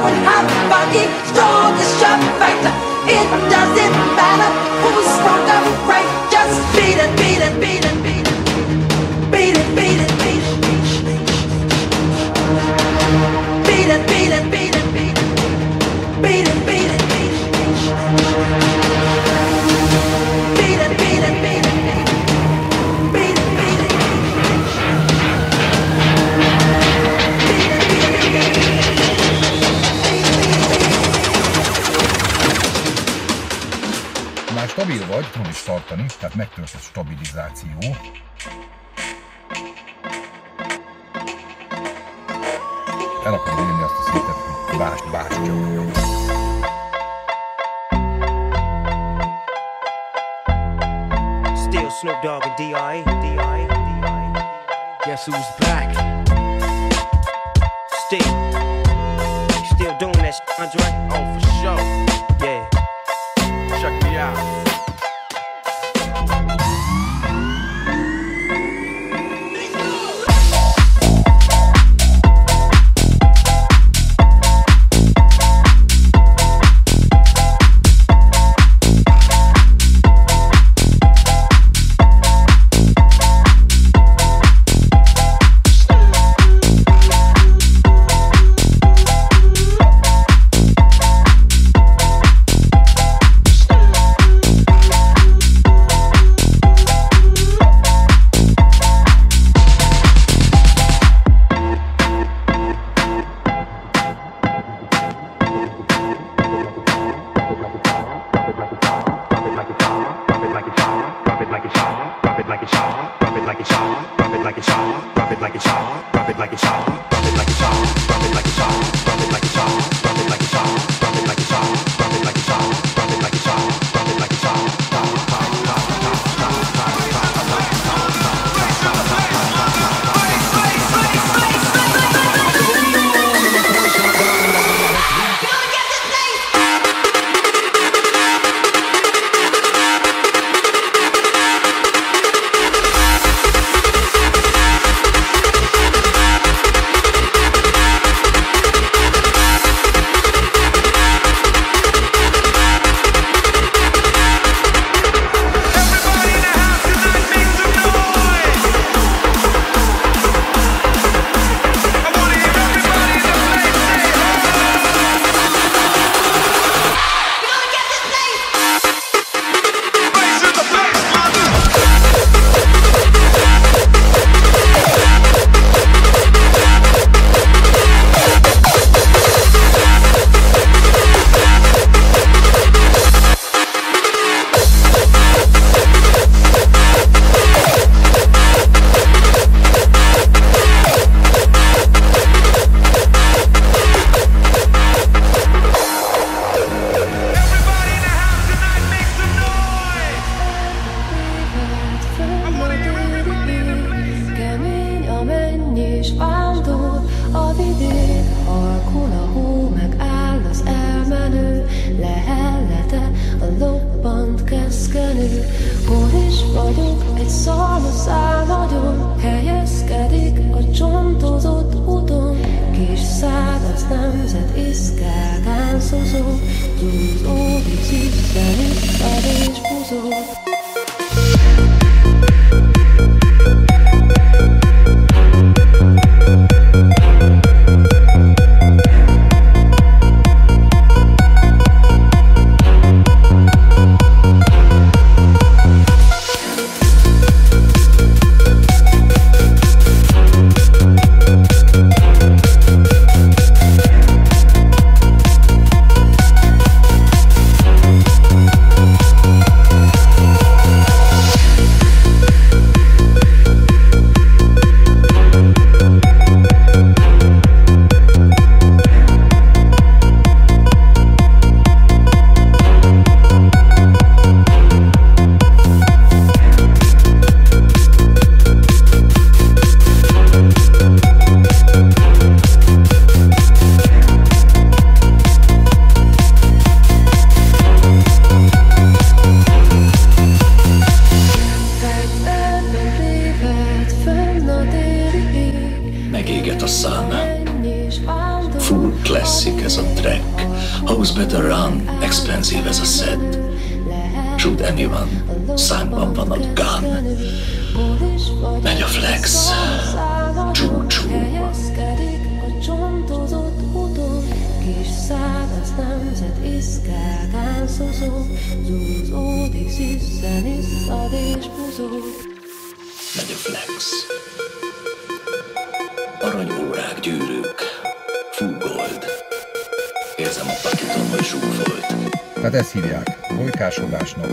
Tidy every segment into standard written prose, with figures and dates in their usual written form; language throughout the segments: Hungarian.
and hot body, strong as sharp fighter. It doesn't matter who's wrong or right. Just beat it, beat it, beat it, beat it, beat it, beat it, beat it, beat it, beat it, beat it, beat it, beat it, beat it, beat it, beat it, beat it, beat it. Már stabil vagy, tudom is tartani, tehát megtört a stabilizáció. El akarom élni azt a szintet, hogy bástya. Still Snoop Dogg and D.I. Guess who's back? Still doing that shit, Andre? Oh, for sure. Yeah. Check me out. ez a track. House better run, expensive ez a set. Shoot anyone, számban van a gun. Megy a flex, csú-csú. Kis száraz nemzet iszkágán szozog, zúzódik, sziszen, isszad és buzog. Megy a flex. Aranyórák, gyűrűk, full gold. Érzem a pakiton, hogy zsúfolt. Tehát ezt hívják bolykásodásnak.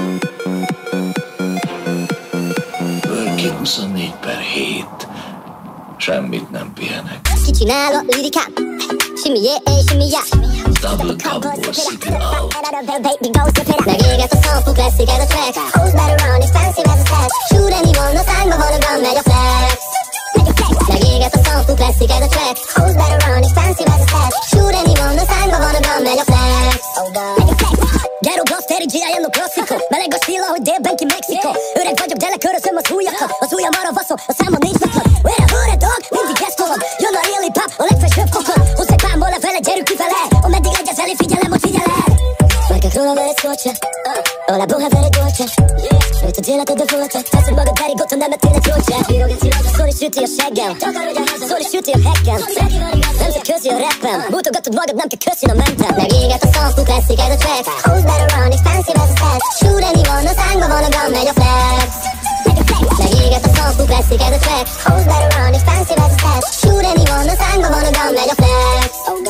Working 24/7. Semmit nem pihenek. Kicsinál a lirikám, simmié, simmiá. Double cupból sipping out. Megéget a soundful classic ez a track. House better run, expensive ez a set. Shoot anyone, a szánkba van a gun, megy a flex. Megéget a soundful classic ez a track. House better run, expensive ez a set. Shoot anyone, a szánkba van a gun, megy a flex. Ghetto Blasteri, G.I.N. klasszikó. Meleg a stíla, hogy délben ki Mexikó. Öreg vagyok, de lekörözöm az ujjakat. Az ujjam arra vaszom, a számon nincs naklad. Where a hood dog, mindig ezt tolom. Jön a real hip hop, a legfelsőbb kokon. Hozz egy párból lefele, gyerünk kifele. Ameddig legyen felé, figyelem, hogy figyeled. Márkák róla vele szolcsa, alá boha vele dolce. Őt az életed a volta, feszed magad pedig otthon nem ettél egy rócsát. Szól is süti a seggem, szól is süti a hekkem. Nemzetközi a rappem, mutogatod magad, nem kell köszön a mentem. Megéget a soundful classic ez a track. House better run, expensive ez a set. Shoot anyone, a szánkba van a gun, megy a flex. Megéget a soundful classic ez a track. House better run, expensive ez a set. Shoot anyone, a szánkba van a gun, megy a flex.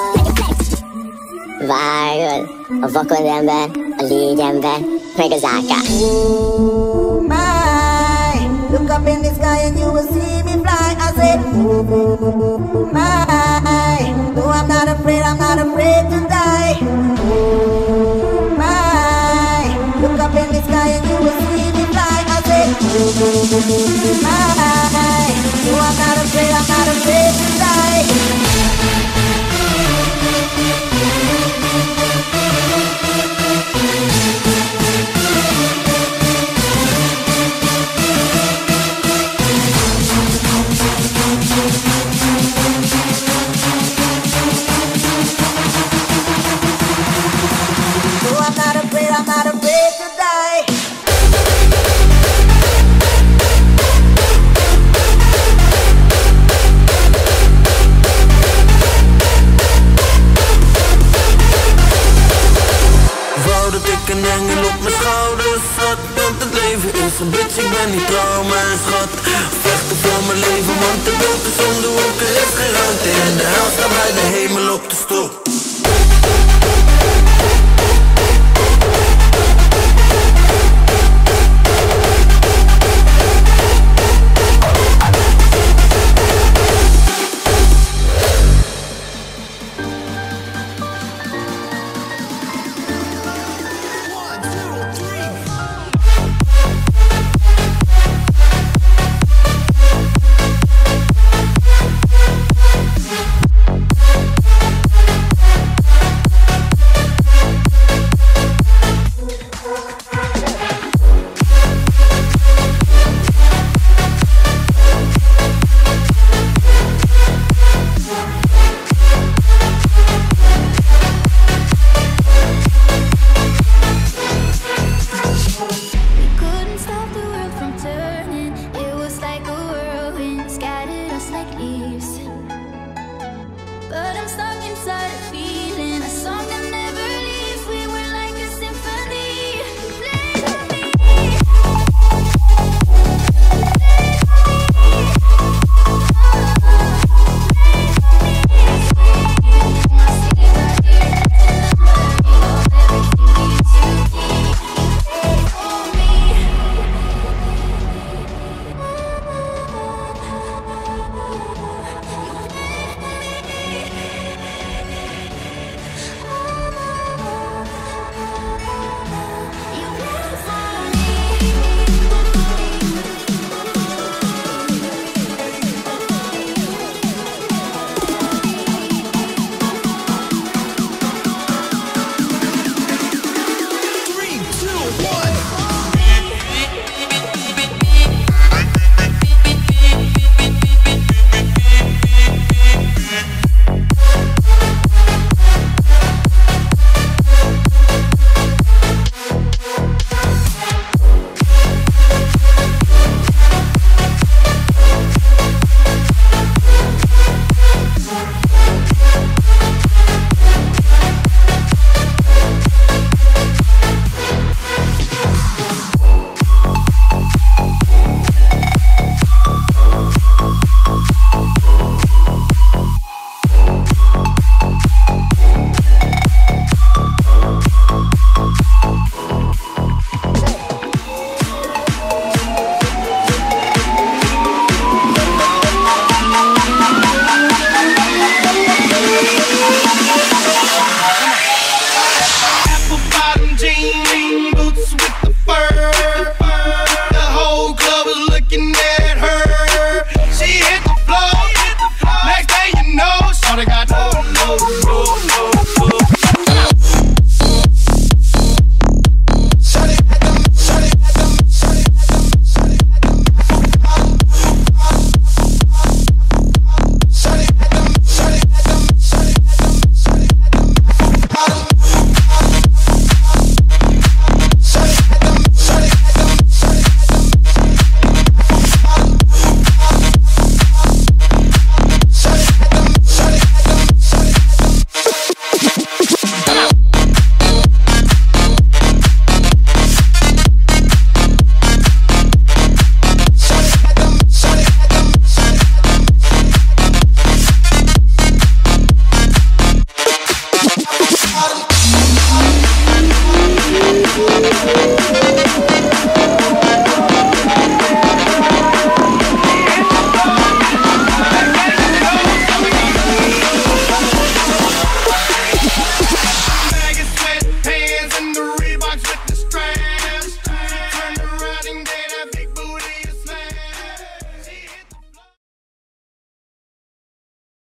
Vágod, a vakond ember, a légy ember, meg az AK. Oh my, look up in the sky and you will see me fly. I said, oh my, no I'm not afraid to die. Oh my, look up in the sky and you will see me fly. I said, oh my, no I'm not afraid to die. I'm not afraid to die. Wou dat ik een engel op mijn schouders had, want het leven is een bitch, ik ben niet trouw, mijn schat. Vechten voor mijn leven, want de beeld is om de hoeken, is geen ruimte in de hel, staat bij de hemel op de stoel.